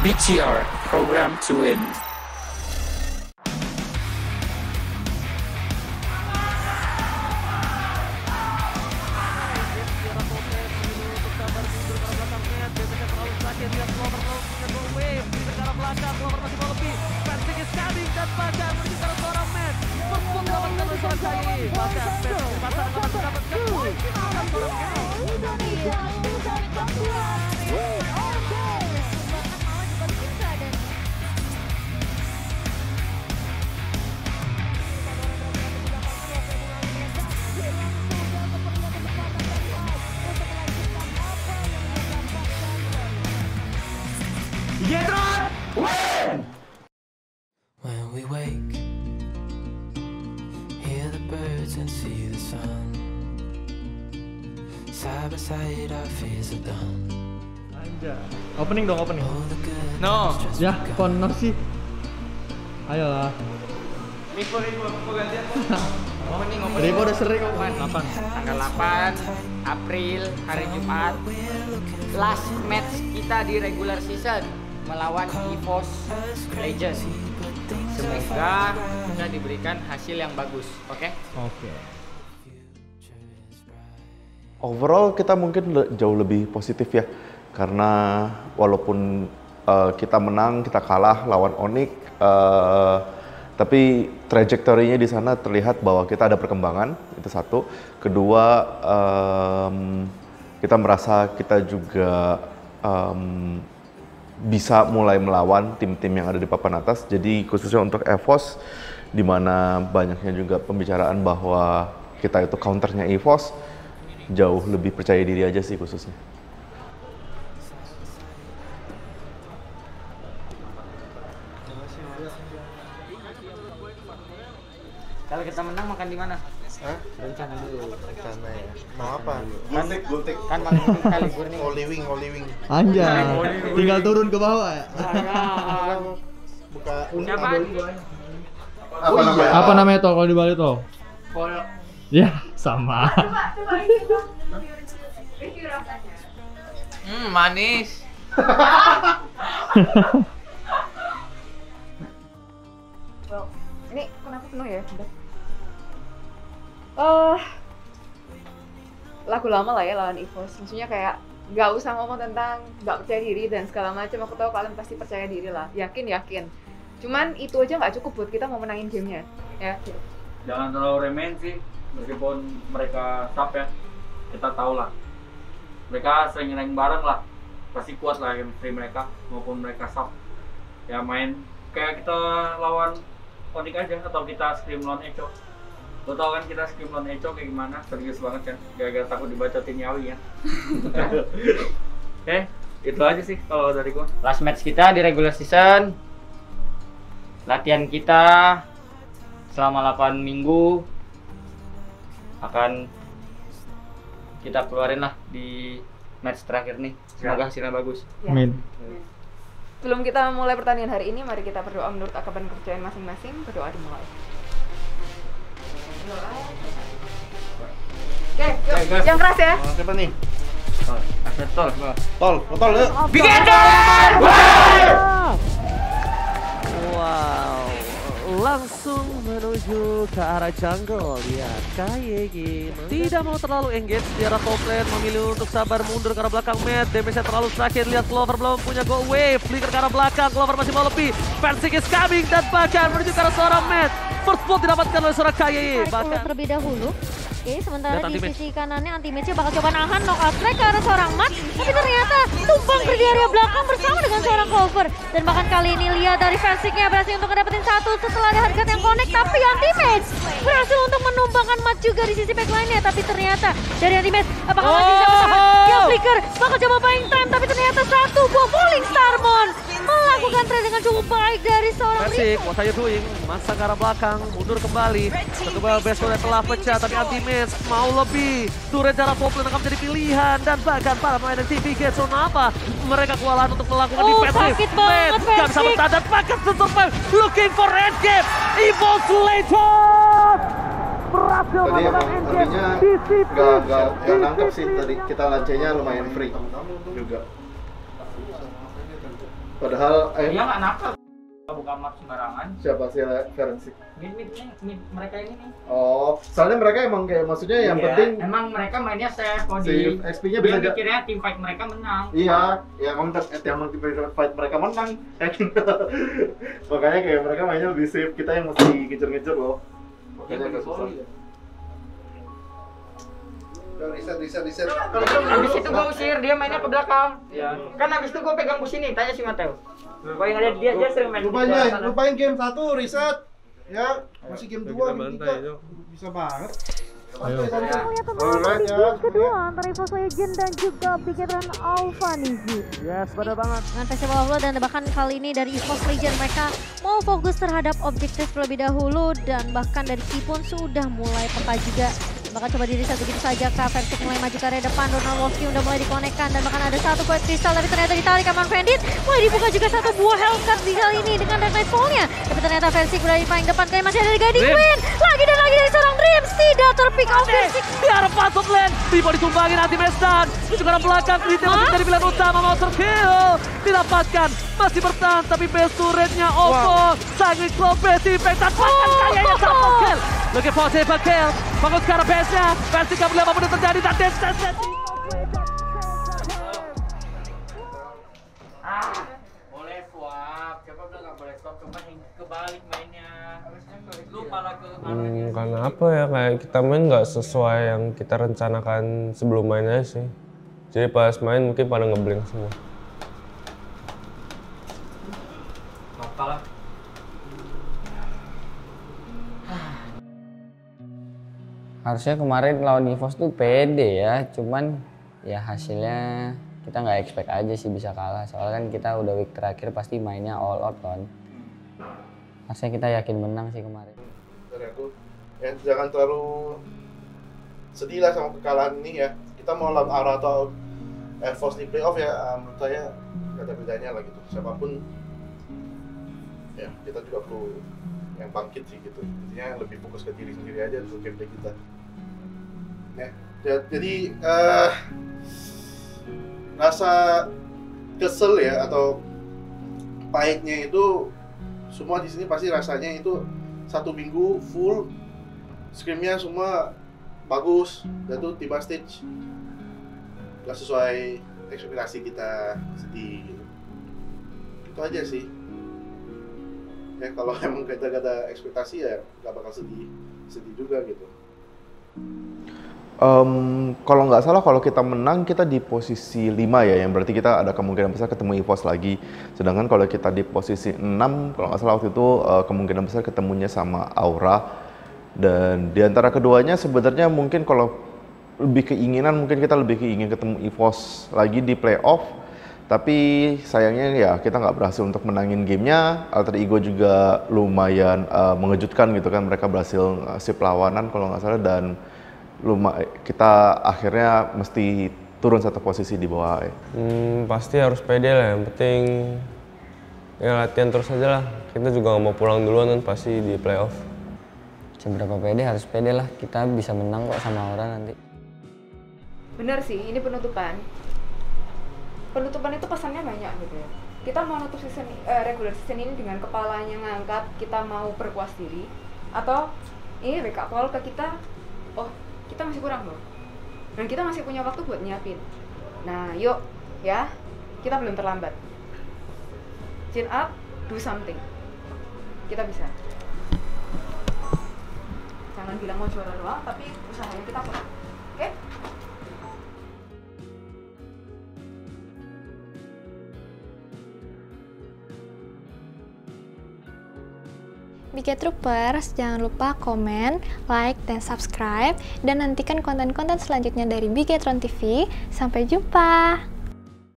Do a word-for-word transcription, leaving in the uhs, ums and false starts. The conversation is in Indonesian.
B T R, Program to Win. When we wake, hear the birds and see the sun. Side by side our fears are done. Anjay. Opening dong, opening. No. Ya, kon no sih. Ayolah. Info info info gantian. Opening opening. Ribu udah sering kok. delapan. Tanggal delapan April hari Jumat. Last match kita di regular season melawan EVOS Legends. Semoga bisa diberikan hasil yang bagus, oke? Okay? Oke. Okay. Overall kita mungkin le jauh lebih positif ya, karena walaupun uh, kita menang, kita kalah lawan Onyx, uh, tapi trajektorinya di sana terlihat bahwa kita ada perkembangan, itu satu. Kedua, um, kita merasa kita juga um, bisa mulai melawan tim-tim yang ada di papan atas. Jadi khususnya untuk EVOS, di mana banyaknya juga pembicaraan bahwa kita itu counternya EVOS, jauh lebih percaya diri aja sih khususnya. Kalau kita menang makan di mana? Hah? Rencana dulu. Rencana ya. Mau apa? Gultik, gultik. Kan paling penting kali libur nih. All living, all living. Anjay. Tinggal turun ke bawah ya. Buka. Siapa? Apa namanya? Apa namanya tol kalau di Bali tol? Pol. Ya, sama. Hmm, manis. Well, ini kenapa penuh ya? Eh, lagu lama lah ya lawan EVOS. Maksudnya kayak nggak usah ngomong tentang nggak percaya diri dan segala macam. Aku tahu kalian pasti percaya diri lah, yakin yakin. Cuman itu aja nggak cukup buat kita mau menangin gamenya, ya. Jangan terlalu remehin sih, meskipun mereka sub ya, kita tahu lah. Mereka sering rank bareng lah, pasti kuat lah chemistry mereka maupun mereka sub. Ya main kayak kita lawan Onyx aja atau kita scrim lawan Echo. Lo tau kan kita scrim lawan Echo kayak gimana, serius banget kan, gara-gara takut dibacotin Yawi kan. Oke, itu aja sih kalau dari gua. Last match kita di regular season. Latihan kita selama delapan minggu akan kita keluarin lah di match terakhir nih. Semoga hasilnya bagus. Ya. Amin. Sebelum kita mulai pertandingan hari ini, mari kita berdoa menurut akaban kepercayaan masing-masing. Berdoa dimulai. Oke, yuk, yang keras ya. Oh, siapa nih? Tol, Asset Tol. Tol, tol yuk. Wow, langsung menuju ke arah jungle. Lihat, kayak gini. Tidak mau terlalu engage di arah top lane, memilih untuk sabar mundur ke arah belakang mid. Damage-nya terlalu sakit. Lihat Clover belum punya go wave. Flicker ke arah belakang, Clover masih mau lebih. Fansik is coming dan bahkan menuju ke arah seorang mid. First blood didapatkan oleh seorang K Y Y. Bahkan terlebih dahulu. Oke, sementara Lihat di anti-match. sisi kanannya anti-match-nya bakal coba nahan knockout strike ke arah seorang Mat, tapi ternyata tumpang di area belakang bersama dengan seorang Clover. Dan bahkan kali ini lihat dari Fansiknya berhasil untuk ngedapetin satu setelah ada harga yang connect, tapi anti-match berhasil untuk menumbangkan Mat juga di sisi backline-nya. Tapi ternyata dari anti-match apakah masih bisa bertahan? Ya Flicker bakal coba buying time, tapi ternyata satu buah Falling Starmon melakukan trade dengan cukup baik dari seorang Fansik, Rico. what are you doing? Masa ke arah belakang, mundur kembali. Kedua baseball telah pecah, tapi anti-match mau lebih. Turret jarak top lane akan menjadi pilihan. Dan bahkan para pemain T V Getson apa? Mereka kewalahan untuk melakukan Oh, defensive. sakit banget, Gak bisa Fansik. bertahan dan bahkan survive. Looking for red game. EVOS Legends berhasil Tadi melakukan emang end game tadinya di sisi. nggak nggak nggak nangkep sih tadi, kita lancenya lumayan free juga. Padahal eh, Dia nggak nakal. Buka map sembarangan. siapa sih Ferensi? Mid mid nih, mid mereka ini nih. Oh, soalnya mereka emang kayak maksudnya yang Iya, penting emang mereka mainnya safe kok si di X P-nya dia bisa ja- mikirnya tim fight mereka menang. Iya, ya emang tes yang tim fight mereka menang. Makanya kayak mereka mainnya lebih safe, kita yang mesti ngejar-ngejar loh. Makanya agak susah. Udah riset, riset, riset. Habis itu gue usir, dia mainnya ke belakang. Iya. Kan habis itu gue pegang bus ini, tanya si Mateo. Gue yang ada dia, dia sering main. Lupain di guys, sana. lupain game satu, riset. Ya, masih game dua, game tiga. Bisa banget. Ayo. Kita lihat pembahasan di game kedua antara EVOS Legend dan juga Bigetron Alpha Niji. Yes, benar banget. Dengan Festival of Blood dan bahkan kali ini dari EVOS Legend mereka mau fokus terhadap objektif terlebih dahulu dan bahkan dari Ki pun sudah mulai peka juga. Bahkan coba diri satu begitu saja, Kak Versik mulai maju ke area depan, Donald Wolski udah mulai dikonekkan dan bahkan ada satu void crystal tapi ternyata ditarik Aman Vendit. Mulai dibuka juga satu buah Hellcat di kali ini dengan Dark Knight Fall-nya. Tapi ternyata Versik udah di paling depan, kali masih ada di Guiding Queen. Lagi dan lagi dari seorang Dreams, tidak terpick off Versik. Di arah pasok lane, Bimo disumbangin nanti Mesdan. Itu ke arah belakang, Kriti masih jadi pilihan utama, monster kill. Didapatkan, masih bertahan tapi base turretnya Ovo. Sangat slow base impact, dapatkan kayaknya satu kill. Looking for triple kill, fokus ke arah base-nya. Versik gak boleh apapun yang terjadi, dan distance. Ah, boleh swap. Siapa bilang nggak boleh swap? Cuma yang kebalik mainnya. Lu malah ke Hmm, karena apa ya, kayak kita main nggak sesuai yang kita rencanakan sebelum mainnya sih. Jadi pas main mungkin pada ngeblank semua. apa lah. Harusnya kemarin lawan EVOS tuh pede ya, cuman ya hasilnya kita nggak expect aja sih bisa kalah. Soalnya kan kita udah week terakhir pasti mainnya all out kan. Harusnya kita yakin menang sih kemarin. Dari aku, ya jangan terlalu sedih lah sama kekalahan ini ya. Kita mau lawan Aura atau Air Force di playoff ya, uh, menurut saya gak ada bedanya lah gitu. Siapapun, ya kita juga perlu yang bangkit sih gitu. Intinya lebih fokus ke diri sendiri aja untuk gameplay kita. Ya, jadi uh, rasa kesel ya atau pahitnya itu semua di sini pasti rasanya itu satu minggu full scrimnya semua bagus dan tuh tiba stage gak sesuai ekspektasi kita, sedih gitu. Itu aja sih ya, kalau emang kita gak ada ekspektasi ya gak bakal sedih sedih juga gitu. Um, kalau nggak salah kalau kita menang kita di posisi lima ya, yang berarti kita ada kemungkinan besar ketemu EVOS lagi. Sedangkan kalau kita di posisi enam, kalau nggak salah waktu itu uh, kemungkinan besar ketemunya sama Aura. Dan di antara keduanya sebenarnya mungkin kalau lebih keinginan mungkin kita lebih keingin ketemu EVOS lagi di playoff. Tapi sayangnya ya kita nggak berhasil untuk menangin gamenya. Alter Ego juga lumayan uh, mengejutkan gitu kan, mereka berhasil ngasih perlawanan kalau nggak salah, dan Luma, kita akhirnya mesti turun satu posisi di bawah ya. Hmm, pasti harus pede lah, yang penting ya latihan terus aja lah. Kita juga nggak mau pulang duluan kan pasti di playoff. Seberapa pede harus pede lah, kita bisa menang kok sama Aura nanti. Bener sih, ini penutupan. Penutupan itu pesannya banyak gitu ya. Kita mau nutup season, uh, regular season ini dengan kepalanya ngangkat, kita mau berpuas diri, atau ini wake up call ke kita, oh kita masih kurang loh, dan kita masih punya waktu buat nyiapin. Nah yuk ya, kita belum terlambat. Chin up, do something. Kita bisa. Jangan bilang mau juara doang, tapi usahanya kita kurang. Oke? Okay? Biget Troopers, jangan lupa komen, like, dan subscribe, dan nantikan konten-konten selanjutnya dari Bigetron T V. Sampai jumpa!